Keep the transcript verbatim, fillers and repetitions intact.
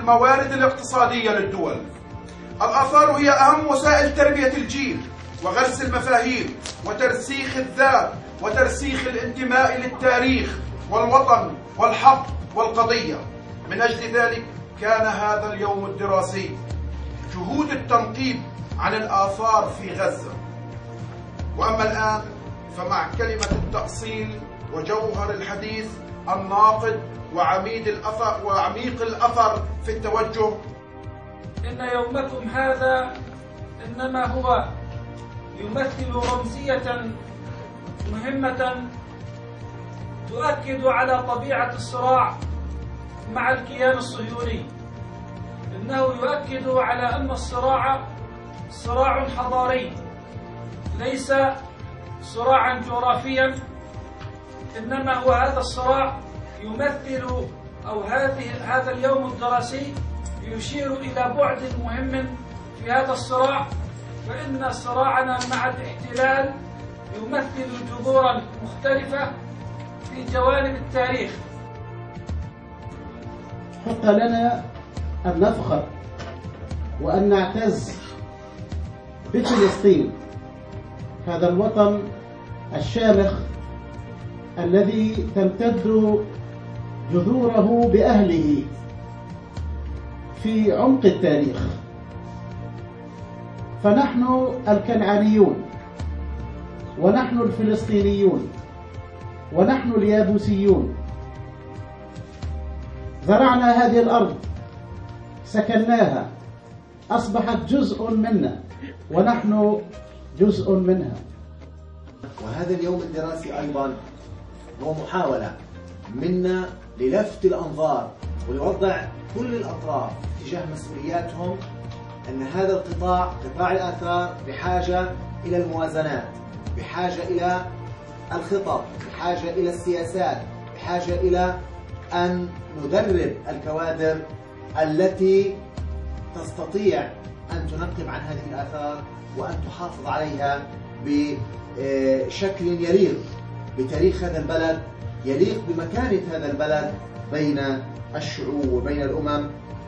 الموارد الاقتصادية للدول. الآثار هي أهم وسائل تربية الجيل وغرس المفاهيم وترسيخ الذات وترسيخ الانتماء للتاريخ والوطن والحق والقضية. من أجل ذلك كان هذا اليوم الدراسي جهود التنقيب عن الآثار في غزة. وأما الآن فمع كلمة التأصيل وجوهر الحديث الناقد وعميد الأثر وعميق الأثر في التوجه. إن يومكم هذا إنما هو يمثل رمزية مهمة تؤكد على طبيعة الصراع مع الكيان الصهيوني. إنه يؤكد على أن الصراع صراع حضاري ليس صراعا جغرافيا، إنما هو هذا الصراع يمثل أو هذه هذا اليوم الدراسي يشير إلى بعد مهم في هذا الصراع، فإن صراعنا مع الاحتلال يمثل جذورا مختلفة في جوانب التاريخ. حق لنا أن نفخر وأن نعتز بفلسطين، هذا الوطن الشامخ الذي تمتد جذوره بأهله في عمق التاريخ. فنحن الكنعانيون ونحن الفلسطينيون ونحن اليابوسيون زرعنا هذه الأرض، سكناها، أصبحت جزء منا ونحن جزء منها. وهذا اليوم الدراسي أيضا هو محاولة منا للفت الأنظار ولوضع كل الأطراف تجاه مسؤولياتهم، أن هذا القطاع قطاع الآثار بحاجة إلى الموازنات، بحاجة إلى الخطط، بحاجة إلى السياسات، بحاجة إلى أن ندرب الكوادر التي تستطيع أن تنقب عن هذه الآثار وأن تحافظ عليها بشكل يليق بتاريخ هذا البلد، يليق بمكانة هذا البلد بين الشعوب وبين الأمم.